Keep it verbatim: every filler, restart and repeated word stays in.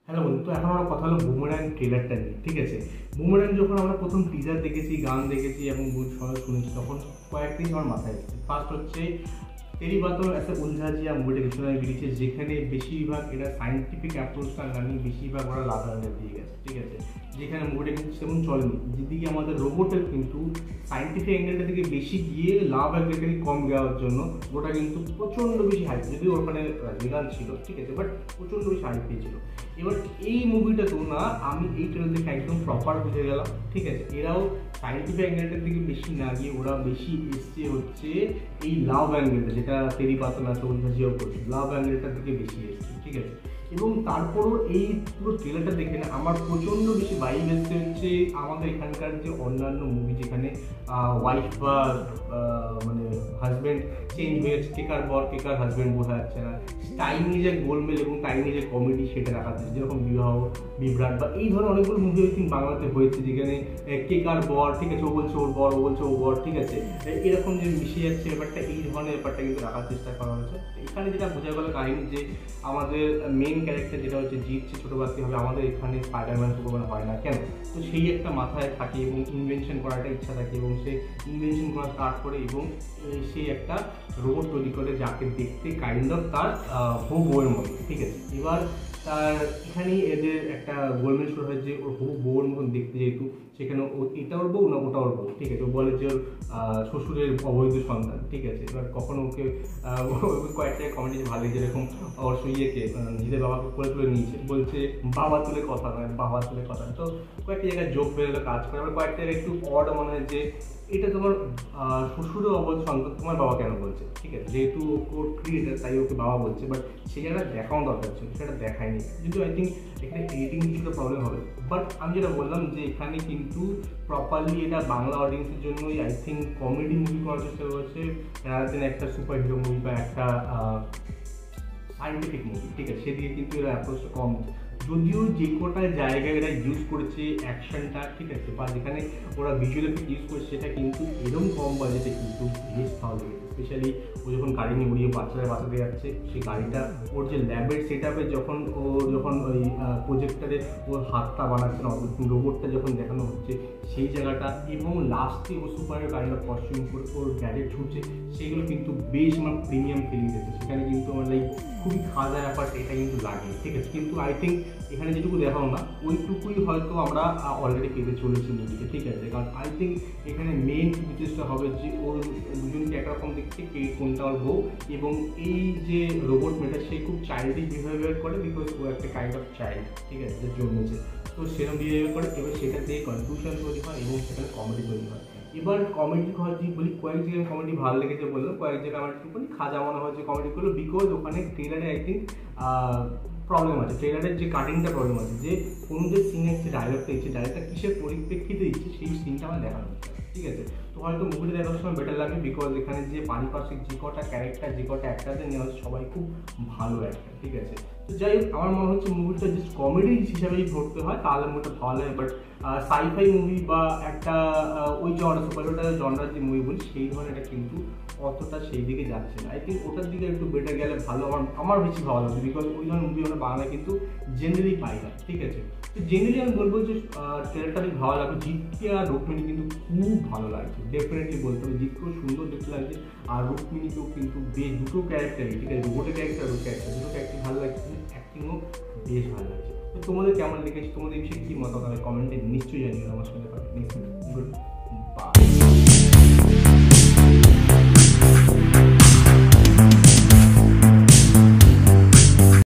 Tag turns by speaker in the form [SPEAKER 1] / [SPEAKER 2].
[SPEAKER 1] Hello বন্ধু, তো এখন আমরা কথা হলো বুমেরাং ট্রেলারটা নিয়ে। ঠিক আছে, বুমেরাং যখন আমরা প্রথম টিজার দেখেছি, গান দেখেছি এবং সবাই শুনেছি, তখন কয়েকদিন আমার মাথায় এসেছে। ফার্স্ট হচ্ছে তেরি বাতো একটা উলঝাজিয়া মুভিটা ডিকশনারি বেরিয়েছে, যেখানে বেশিরভাগ এরা সাইন্টিফিক অ্যাপ্রোচটা না নিয়ে বেশিরভাগ ওরা লাভ অ্যাঙ্গেল দিয়ে গেছে। ঠিক আছে, যেখানে মুভিটা কিন্তু সেমন চলেনি, যেদিকে আমাদের রোবটের কিন্তু সাইন্টিফিক অ্যাঙ্গেলটা থেকে বেশি গিয়ে লাভ অ্যাঙ্গেলটাকে কম দেওয়ার জন্য ওটা কিন্তু প্রচণ্ড বেশি হাইপ, যদিও ওখানে রজনীকান্ত ছিল, ঠিক আছে, বাট প্রচণ্ড বেশি হাইপ পেয়েছিল। এবার এই মুভিটা তো না, আমি এই ট্রেলার দেখে একদম প্রপার বুঝে গেলাম। ঠিক আছে, এরাও সাইন্টিফিক অ্যাঙ্গেলটার দিকে বেশি না গিয়ে ওরা বেশি এসছে হচ্ছে এই লাভ অ্যাঙ্গেলটা, যেটা তেরি পাতো না তো উলঝাজিয়াও করছে, লাভ অ্যাঙ্গেলটার দিকে বেশি এসছে। ঠিক আছে, এবং তারপরও এই পুরো ট্রেলারটা দেখে না আমার প্রচণ্ড বেশি ভাইব এসছে হচ্ছে আমাদের এখানকার যে অন্যান্য মুভি, যেখানে ওয়াইফ বা মানে হাজব্যান্ড চেঞ্জ হয়েছে, কেকার বর কেকার হাজব্যান্ড বোঝা যাচ্ছে না, টাইমি যে গোলমেল এবং টাইমি যে কমেডি সেটা রাখা যাচ্ছে, যেরকম বিবাহ বিভ্রাট বা এই ধরনের অনেকগুলো মুভি আই থিঙ্ক বাংলাতে হয়েছে, যেখানে কেকার বর, ঠিক আছে, ও বলছে ওর বর, ও বলছে ও বর, ঠিক আছে, এরকম যে মিশে যাচ্ছে ব্যাপারটা, এই ধরনের ব্যাপারটা কিন্তু রাখার চেষ্টা করা হয়েছে। এখানে যেটা বোঝা গেল কাহিনী, যে আমাদের মেন ক্যারেক্টার যেটা হচ্ছে জিৎ, সে ছোটো বাচ্চা হবে, আমাদের এখানে স্পাইডারম্যান সুপারম্যান হয় না কেন, তো সেই একটা মাথায় থাকে এবং ইনভেনশন করার একটা ইচ্ছা থাকে এবং সে ইনভেনশন করা স্টার্ট করে এবং সে একটা রোবট তৈরি করে যাকে দেখতে কাইন্ড অফ তার হবু বউয়ের মতো। ঠিক আছে, এবার তার এখানেই এদের একটা গোলমেল শুরু হয় যে ওর হবু বউয়ের মতন দেখতে, যেহেতু সেখানে ও এটা ওর বউ না ওটা ওর বউ। ঠিক আছে, ও বলে যে ওর শ্বশুরের অবৈধ সন্তান। ঠিক আছে, এবার কখনো ওকে কয়েকটা কমেডি ভালো লেগেছে, এরকম ওর ইয়েকে নিজেদের বাবাকে করে তুলে নিয়েছে, বলছে বাবা তুলে কথা নয়, বাবা তুলে কথা। তো কয়েকটা জায়গায় যোগ বেরোলে কাজ করে, আবার কয়েকটা জায়গায় একটু অড মনে হয় যে এটা তোমার শ্বশুরের অবৈধ সন্তান, তোমার বাবা কেন বলছে। ঠিক আছে, যেহেতু ওর ক্রিয়েটার তাই ওকে বাবা বলছে, বাট সেই জায়গাটা দেখানো দরকার ছিল, সেটা দেখায়নি, কিন্তু আই থিঙ্ক এখানে এডিটিং কিছুটা প্রবলেম হবে। বাট আমি যেটা বললাম যে এখানে কিন্তু প্রপারলি এটা বাংলা অডিয়েন্সের জন্যই আই থিঙ্ক কমেডি মুভি করার চেষ্টা করেছে, রাদার একটা সুপার হিরো মুভি বা একটা সাইন্টিফিক মুভি। ঠিক আছে, সেদিকে কিন্তু এরা অ্যাপ্রোচটা কম, যদিও যে কটা জায়গায় এরা ইউজ করেছে অ্যাকশনটা, ঠিক আছে, বা যেখানে ওরা ভিজুয়াল এফেক্ট ইউজ করেছে সেটা কিন্তু এরকম কম বাজেটে কিন্তু বেশ ভালো লেগেছে। স্পেশালি ও যখন গাড়ি নিয়ে উড়িয়ে বাচ্চারা বাঁচাতে যাচ্ছে, সেই গাড়িটা ওর যে ল্যাবের সেট আপে যখন ও যখন ওই প্রজেক্টারে ওর হাতটা বানাচ্ছে না, রোবটটা যখন দেখানো হচ্ছে সেই জায়গাটা, এবং লাস্টে ও সুপারের গাড়িটা কস্টিউম করে ওর গ্যাজেট ছুটছে, সেগুলো কিন্তু বেশ আমার প্রিমিয়াম ফিলিং দিচ্ছে। সেখানে কিন্তু আমার লাইক খুবই খাজা ব্যাপার এটা কিন্তু লাগে। ঠিক আছে, কিন্তু আই থিঙ্ক এখানে যেটুকু দেখাও না ওইটুকুই হয়তো আমরা অলরেডি পেতে চলেছি মুভিতে। ঠিক আছে, কারণ আই থিঙ্ক এখানে মেন চেষ্টা হবে যে ওর দুজনকে একরকম দেখতে কে কোনটা ওর বউ, এবং এই যে রোবট মেটা সে খুব চাইল্ডিশ বিহেভিয়ার করে, বিকজ ও একটা কাইন্ড অফ চাইল্ড, ঠিক আছে, যে জন্মেছে, তো সেরকম বিহেভিয়ার করে। এবার সেটা দিয়ে কনফিউশন তৈরি হয় এবং সেখানে কমেডি তৈরি হয়। এবার কমেডি যদি বলি, কয়েক জায়গায় কমেডি ভালো লেগেছে বললাম, কয়েক জায়গায় আমার একটুখানি খাজা মনে হয়েছে কমেডিগুলো, বিকজ ওখানে ট্রেলারে আই থিঙ্ক প্রবলেম আছে, ট্রেলারের যে কাটিংটা প্রবলেম আছে, যে কোনো যে সিনের যে ডায়লগটা দিচ্ছে, ডায়লগটা কিসের পরিপ্রেক্ষিতে দিচ্ছে সেই সিনটা আমার দেখানো হচ্ছে। ঠিক আছে, তো হয়তো মুভিটা দেখার সময় বেটার লাগবে, বিকজ এখানে যে পারিপার্শ্বিক যে কটা ক্যারেক্টার, যে কটা অ্যাক্টারদের নেওয়া হচ্ছে সবাই খুব ভালো অ্যাক্টার। ঠিক আছে, তো যাই হোক আমার মনে হচ্ছে মুভিটা জাস্ট কমেডি হিসাবেই ধরতে হয় তাহলে মুভিটা ভালো লাগে, বাট সাইফাই মুভি বা একটা ওই জনরা সুপার হিরো জনরার যে মুভি বলি সেই ধরনের এটা কিন্তু অতটা সেই দিকে যাচ্ছে না। আই থিঙ্ক ওটার দিকে একটু বেটার গেলে ভালো, আমার আমার বেশি ভালো লাগছে, বিকজ ওই ধরনের মুভি আমরা বাংলায় কিন্তু জেনারেলি পাই না। ঠিক আছে, তো জেনারেলি আমি বলবো যে ট্রেলারটা বেশ ভালো লাগবে, জিতকে আর রুক্মিণী কিন্তু খুব ভালো লাগছে, ডেফিনেটলি বলতে হবে, জিতকেও সুন্দর দেখতে লাগছে আর রুক্মিণীকেও কিন্তু বেশ, দুটো ক্যারেক্টারই, ঠিক আছে, রোবটের ক্যারেক্টার আর ক্যারেক্টার দুটো ক্যারেক্টার ভালো লাগছে, অ্যাক্টিংও বেশ ভালো লাগছে। তো তোমাদের কেমন লেগেছে, তোমাদের বিষয়ে কী মতামত কমেন্টে নিশ্চয়ই জানিও আমার সঙ্গে। Good by.